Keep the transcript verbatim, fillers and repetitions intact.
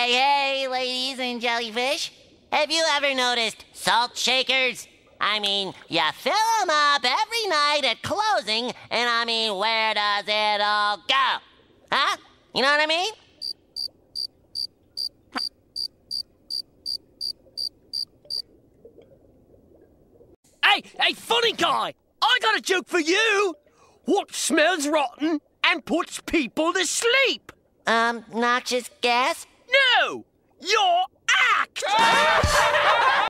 Hey, hey, ladies and jellyfish. Have you ever noticed salt shakers? I mean, you fill them up every night at closing, and I mean, where does it all go? Huh? You know what I mean? Hey, hey, funny guy! I got a joke for you! What smells rotten and puts people to sleep? Um, noxious gas? No! Your act!